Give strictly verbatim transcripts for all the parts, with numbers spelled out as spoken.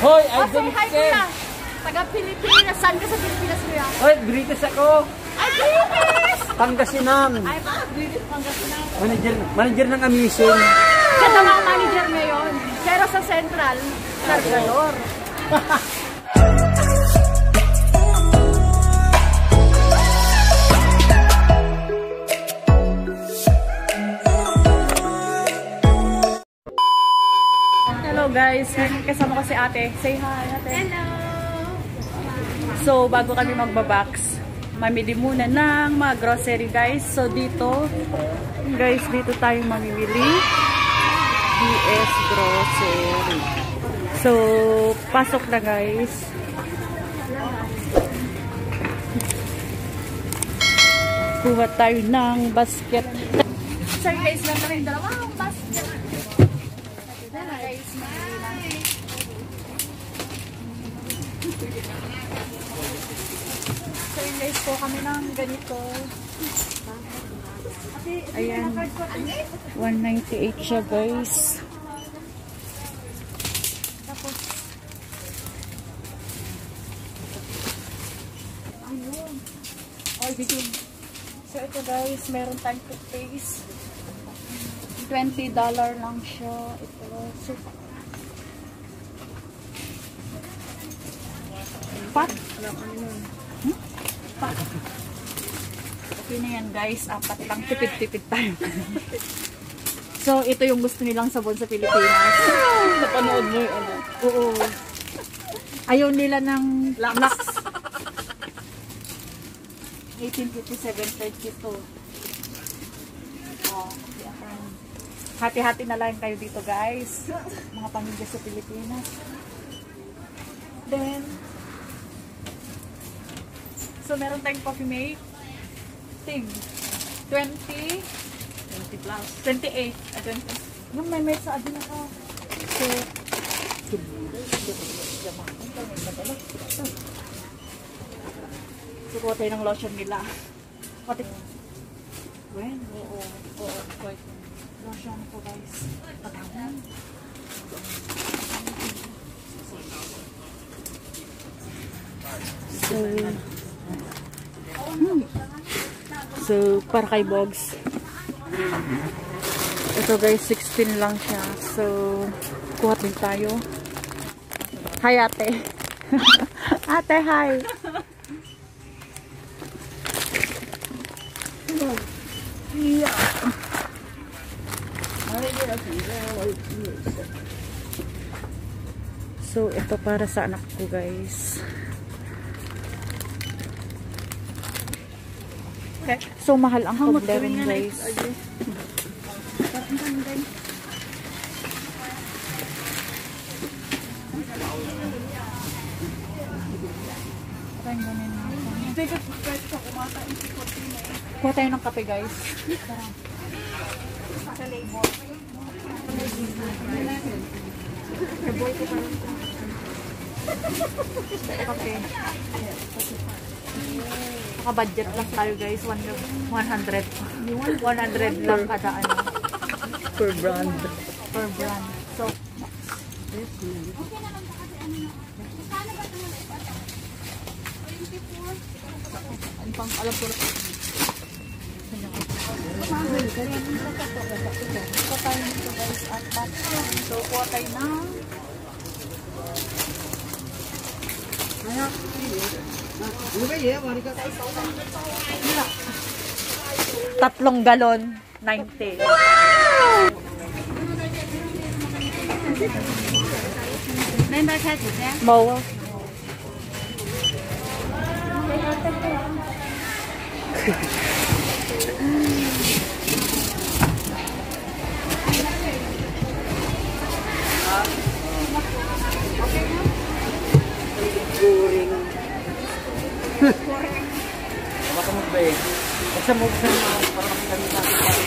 Hoy, I Oh, say don't hi, care. kuya. Taga Pilipinas. Saan ka sa Pilipinas, kuya? Hoy, British ako. Ay, British! Pangasinan. Ay, mga British Pangasinan. Manager, manager ng amazing. Siya na mga manager ngayon. Pero sa Central, Cargador. Hello guys, kasama ko si ate. Say hi, ate. Hello! So, bago kami magbabox, mamili muna ng mga grocery guys. So, dito, guys, dito tayo mamimili. B S Grocery. So, pasok na guys. Kuha tayo ng basket. Sorry guys, lang kami dalawang basket. Guys, so yun guys po kami ng ganito. Ayan, one ninety-eight siya guys. Tapos ayun. Oh, dito. So ito guys, meron tayong toothpaste. twenty dollars lang siya. Ito. So, pat? Hmm? Pat. Okay na yan guys. Apat lang. Tipid-tipid tayo. So, ito yung gusto nilang sabon sa Pilipinas. Napanood mo yung ano? Oo. Ayaw nila ng Lux. eighteen fifty-seven thirty-two. Oh, hati-hati na lang kayo dito guys. Mga pamilya sa Pilipinas. Then, so meron tayong coffee mate. Tig. twenty. twenty plus. twenty-eight. Uh, twenty. Yung may may sa adin ako. So, so, kuha tayo ng lotion nila. Pati. Well, oo. Oo. Quite. Lotion po guys. Patahan. So, hmm. So, para kay Bogs. Ito guys, sixteen lang siya. So, kuha din tayo. Hi ate. Ate, hi. Yeah. So, ito para sa anak ko guys. Okay. So, mahal ang Toblerone guys. Kuha tayo ng kape guys. Sa label. Okay. Naka-budget lang tayo guys. one hundred. one hundred lang kada ano. Per brand. Per brand. So, ano pang alam ko na po. Kuha tayo nito guys at that. So, kuha tayo na tatlong galon, ninety. Mau. Baka mo ba eh. Basta mo basta para makita nyo natin.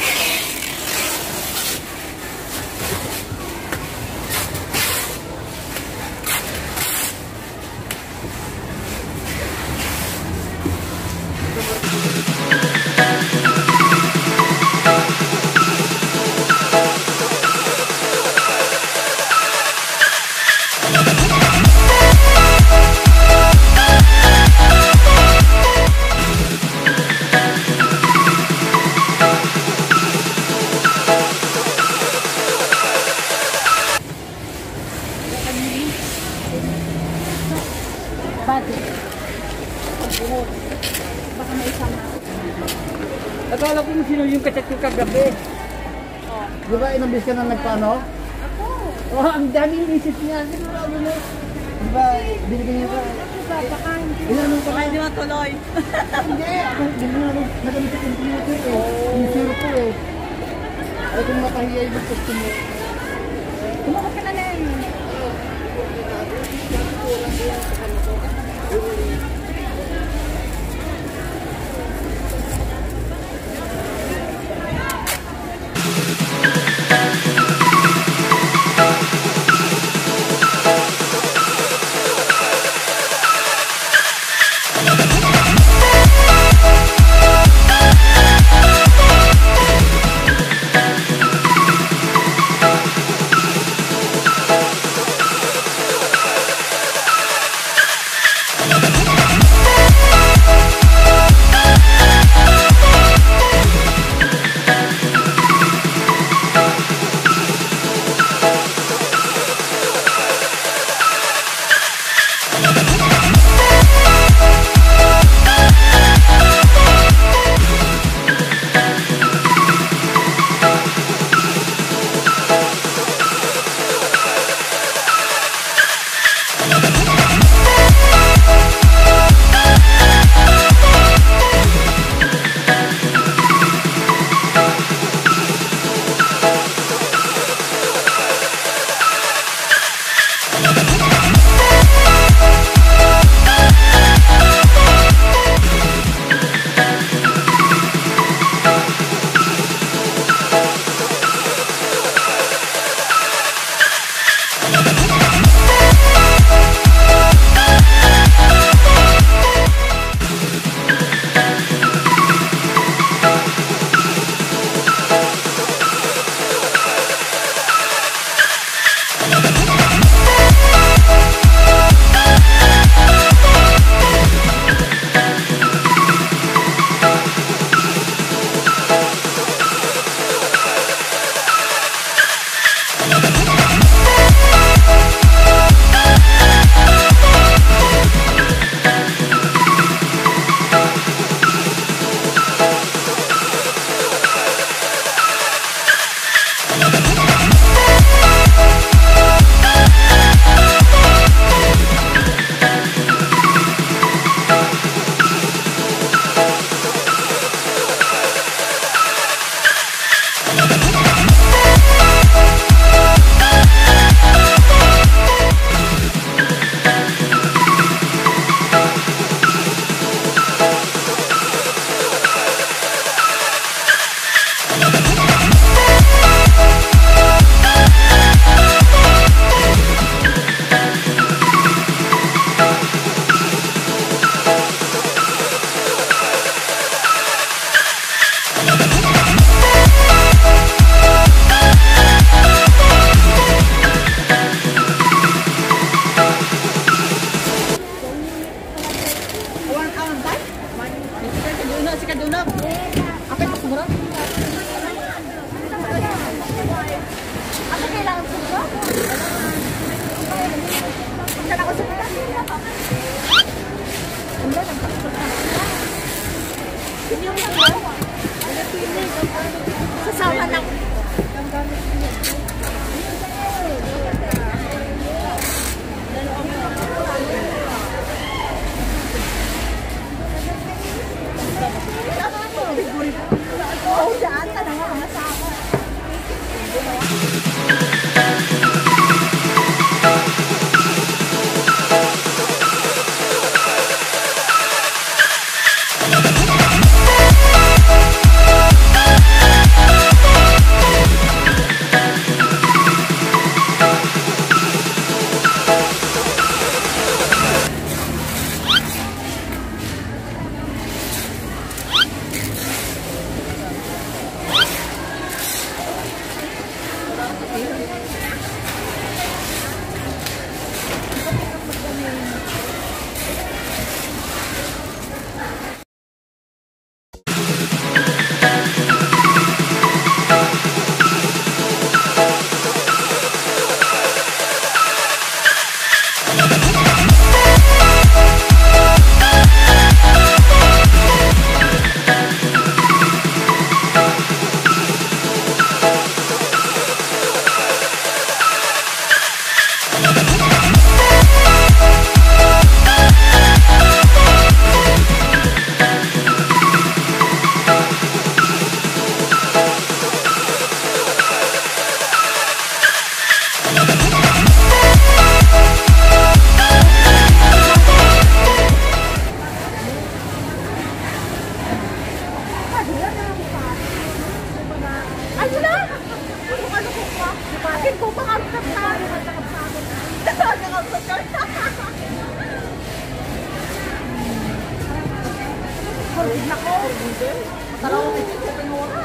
Budget. Pagbuhot. Baka may isang na. Akala ko sino yung kachat ko kagabi. Oh. Di ba inambis ka na nagpaano? Ako. Oh, ang daming isip niya. Ano mo? Di ba, binigyan niya ka? Baka hindi. Ilanong ka Baka na? hindi matuloy. Hindi. Hindi mo na nagamit sa computer eh. Yung zero ko eh. Ay kung makahiya yung gusto mo. Tumakot ka na lang. Sasawa lang. Oh, dyan ka na nga mga sawa. Nako. Tara ko dito sa pinora.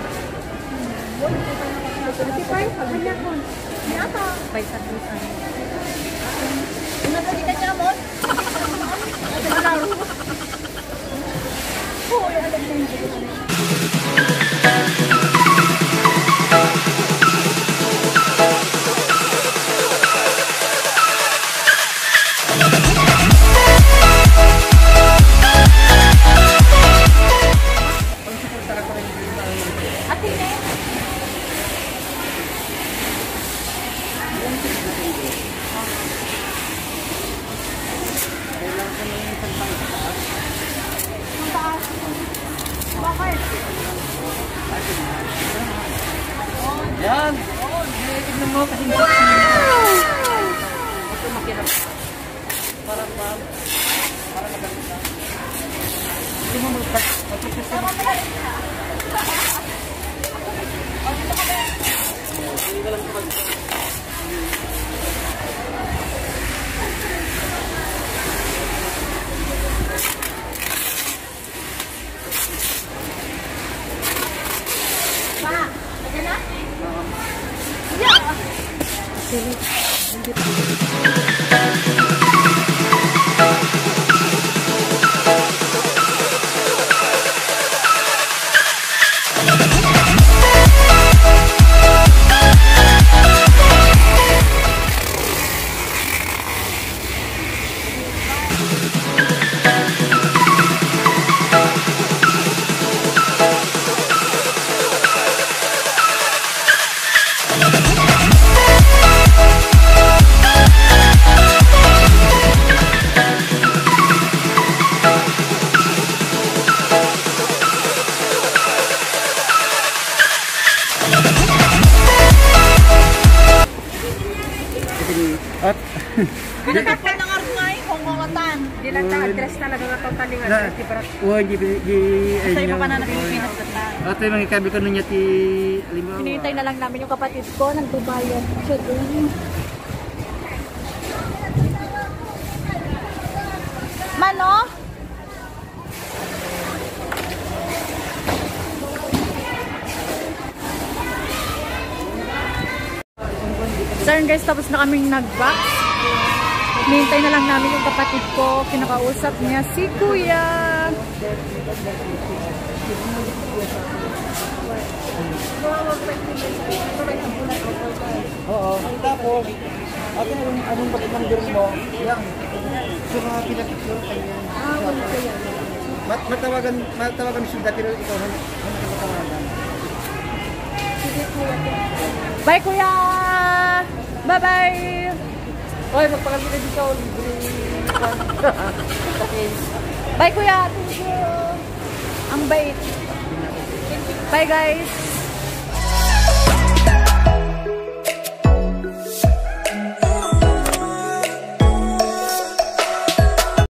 Si Pai, kanya ko. Ni ata. Pai sa tusan. Una sa kita niya mo. Ate laro. Oh, ya ada ni. Yan. Tignan mo kasi wow! Ito makirap. Parang pa. Parang magalit na. Hindi mo mag-touch. Mag-touch na. Hindi ka lang kapag. At Pinakapon ng arungay, kongongatan. Di lang ta address talaga na totaling address di para. oh di di Sa iba pa na na Pilipinas na. At yung mga kabi ko niya ti lima. Hinihintay na lang namin yung kapatid ko ng Dubayan. Siya doon. Mano? So yun guys, tapos na kaming nag-box. Hinihintay na lang namin yung kapatid ko. Kinakausap niya si Kuya. Oo. Tapos, ate anong anong pag-number mo? Yang. So mga pinapicture kanya. Mat matawagan matawagan si Sila pero ikaw ano nakakatawagan. Bye Kuya! Bye-bye! Oy, magpakalmi na dito. Libre. Okay. Bye Kuya! Thank you! Ang bait. Bye guys!